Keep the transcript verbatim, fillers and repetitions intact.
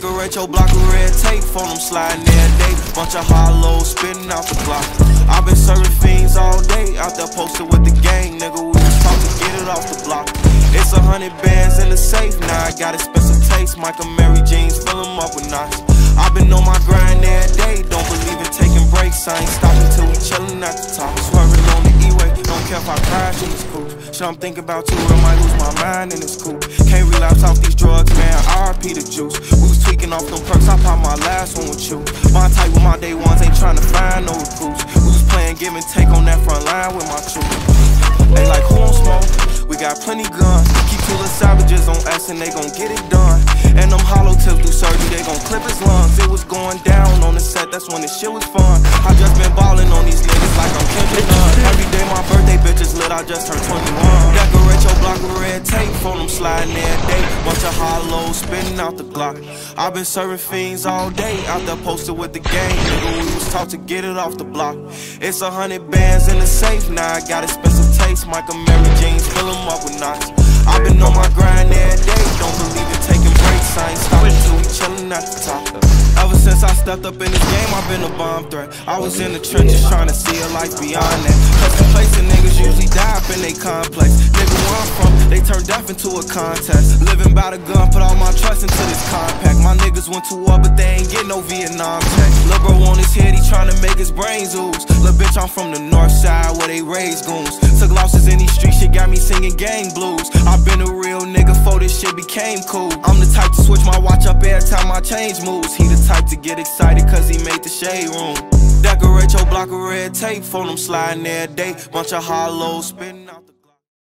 Decorate your block with red tape for them sliding every day. Bunch of hollows spitting out the block. I've been serving fiends all day, out there posted with the gang, nigga. We just talk to get it off the block. It's a hundred bands in the safe, now I got expensive taste. Michael Mary jeans, fill them up with knots. I've been on my grind every day, don't believe in taking breaks. I ain't stopping till we chillin' at the top. Swerving on the E-way, don't care if I crash in this coupe. Shit I'm thinking about too, I might lose my mind in this coupe. Can't relapse off these drugs, man, R I P the juice. We was tweaking off them perks, I popped my last one with you. My type with my day ones, ain't trying to find no recruits. We was playing give and take on that front line with my troops. They like, who on smoke? We got plenty guns. Keep two little savages on us and they gon' get it done. And them hollow tips do surgery, they gon' clip his lungs. It was going down on the set, that's when the shit was fun. I just been ballin' on these niggas like I'm Kendrick Nunn. Every day my birthday bitches lit, I just turned twenty-one. Decorate your block with red tape for them sliding every day. Bunch of hollows spitting out the block. I've been serving fiends all day, out there posted with the gang, nigga. We was taught to get it off the block. It's a hundred bands in the safe, now I got expensive taste. Michael Mary jeans, fill them up with knots. I've been on my grind every day, don't believe in taking breaks. I ain't stopping till we chillin' at the top. Ever since I stepped up in this game, I've been a bomb threat. I was in the trenches trying to see a life beyond that. Cause complacent niggas usually die up in they complex. Nigga, where I'm from, they turn death into a contest. Living by the gun, put all my trust into this compact. My niggas went to war, but they ain't get no Vietnam tech. Lil' bro on his head, he tryna make his brains ooze. Lil' bitch, I'm from the north side where they raise goons. Took losses in these streets, shit got me singing gang blues. I've been a real nigga before this shit became cool. I'm the type to switch my watch up every time I change moves. He the type to get excited cause he made the shade room. Decorate your block with red tape for them sliding every day. Bunch of hollows spitting out the